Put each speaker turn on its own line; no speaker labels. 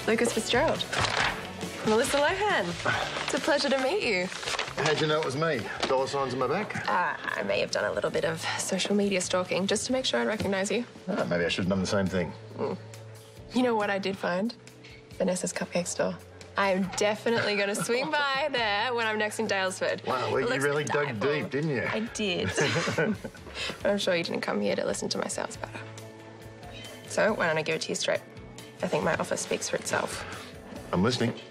Lucas Fitzgerald. Melissa Lohan. It's a pleasure to meet you.
How'd you know it was me? Dollar signs on my back?
I may have done a little bit of social media stalking just to make sure I recognize you.
Oh, maybe I should have done the same thing.
You know what I did find? Vanessa's cupcake store. I'm definitely going to swing by there when I'm next in Daylesford.
Wow, well, you really dug deep, didn't you?
I did. But I'm sure you didn't come here to listen to my sales better. So why don't I give it to you straight? I think my offer speaks for itself.
I'm listening.